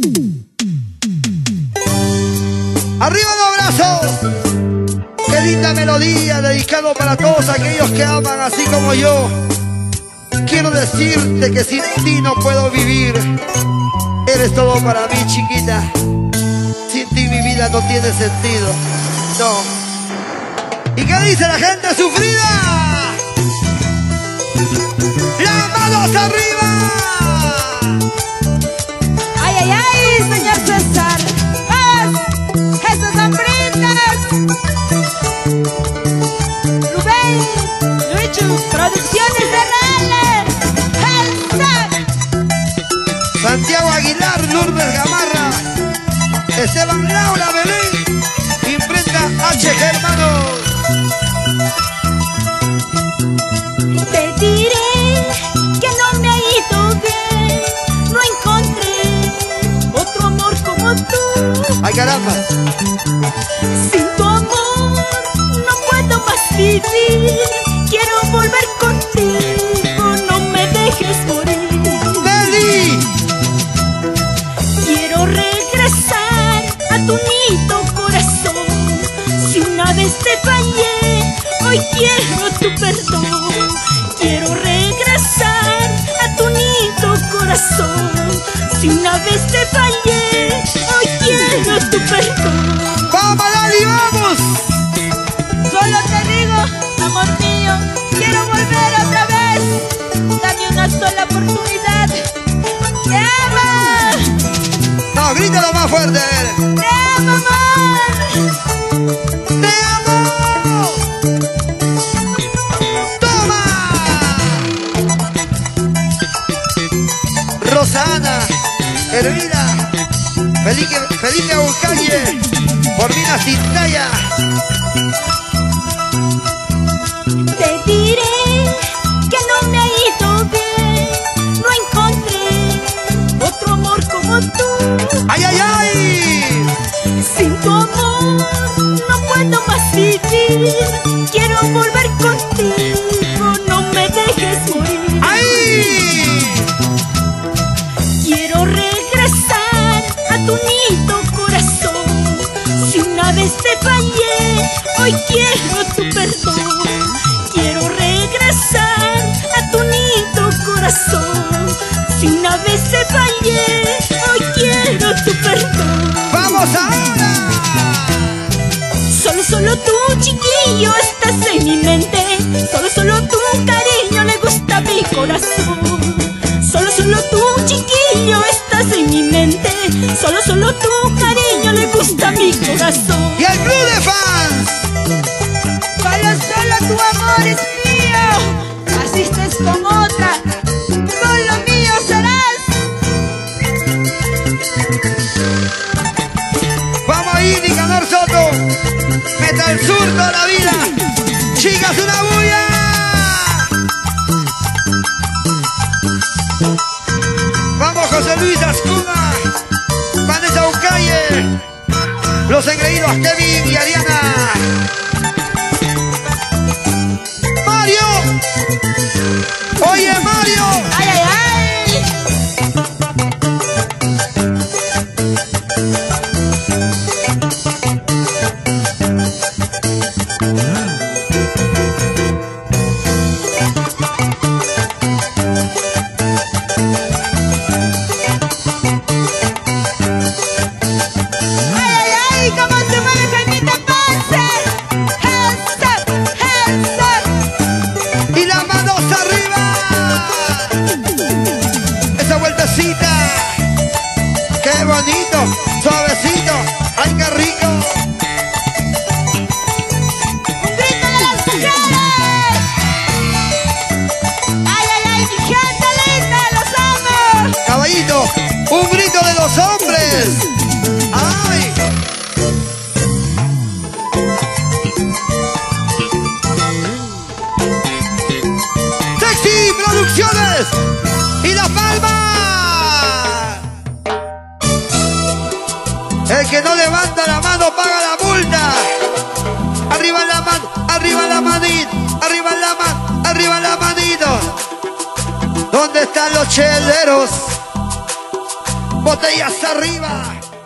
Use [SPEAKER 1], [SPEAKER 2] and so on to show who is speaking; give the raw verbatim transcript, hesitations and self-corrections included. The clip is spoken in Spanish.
[SPEAKER 1] ¡Arriba los brazos! ¡Qué linda melodía! Dedicado para todos aquellos que aman así como yo. Quiero decirte que sin ti no puedo vivir. Eres todo para mí, chiquita. Sin ti mi vida no tiene sentido. No. ¿Y qué dice la gente sufrida? ¡Las manos arriba!
[SPEAKER 2] ¡Ay, ay, ay, señor César! ¡Vamos! ¡Esos hambrientos! Rubén, Luichu, Producciones Reales.
[SPEAKER 1] Santiago Aguilar, Lourdes Gamarra, Esteban Laura Belén, Imprenta H G Hermanos.
[SPEAKER 2] Te diré que no me ha ido bien, no encontré otro amor como tú.
[SPEAKER 1] ¡Ay, caramba!
[SPEAKER 2] Sin tu amor no puedo más vivir, quiero volver contigo, no me dejes morir.
[SPEAKER 1] ¡Meli!
[SPEAKER 2] Quiero regresar a tu nido corazón, si una vez te fallé, hoy quiero tu perdón. Quiero regresar a tu nido corazón, si una vez te fallé, hoy quiero tu perdón.
[SPEAKER 1] ¡Vamos, Lali, vamos!
[SPEAKER 2] Solo te digo, amor mío, quiero volver otra vez, dame una sola oportunidad. ¡Te amo!
[SPEAKER 1] No, grítalo más fuerte.
[SPEAKER 2] ¡Te amo, amor!
[SPEAKER 1] ¡Te amo! ¡Toma! Rosana, Elvira, Felipe, Felipe Aucalle, Formina Cintaya.
[SPEAKER 2] Te diré que no me ha ido bien, no encontré otro amor como tú.
[SPEAKER 1] ¡Ay, ay, ay!
[SPEAKER 2] Sin tu amor no puedo más vivir, quiero volver contigo, no me dejes morir.
[SPEAKER 1] ¡Ay!
[SPEAKER 2] Quiero regresar a tu nido corazón, si una vez te fallé, hoy quiero tu perdón. Quiero regresar a tu nido corazón, si una vez te fallé, hoy quiero tu perdón.
[SPEAKER 1] ¡Vamos ahora!
[SPEAKER 2] Solo, solo tú, chiquillo, estás en mi mente. Solo, solo tu cariño le gusta a mi corazón. Solo, solo tú, chiquillo, estás en mi mente. Solo, solo tu cariño le gusta a mi corazón.
[SPEAKER 1] ¡Y el club de fans!
[SPEAKER 2] Solo, solo tu amor es mío. Asistes con otra, solo mío serás.
[SPEAKER 1] ¡Vamos ahí, Nicanor Soto! ¡Metal Sur toda la vida! ¡Chicas, una bulla! ¡Vamos, José Luis Ascuna! ¡Vanessa Ucalle! ¡Los engreídos Kevin y Ariana! ¡Mario! ¡Oye, Mario!
[SPEAKER 2] ¡Ay, ay, ay!
[SPEAKER 1] ¡Qué bonito! ¡Suavecito! ¡Ay, qué rico!
[SPEAKER 2] ¡Un grito de las mujeres! ¡Ay, ay, ay, mi gente linda! ¡Los amo!
[SPEAKER 1] Caballito, un grito de los hombres. ¡Ay! ¡Sexy Producciones! ¡Y La Palma! El que no levanta la mano paga la multa. Arriba la mano, arriba la manito, arriba la mano, arriba la manito. ¿Dónde están los cheleros? Botellas arriba.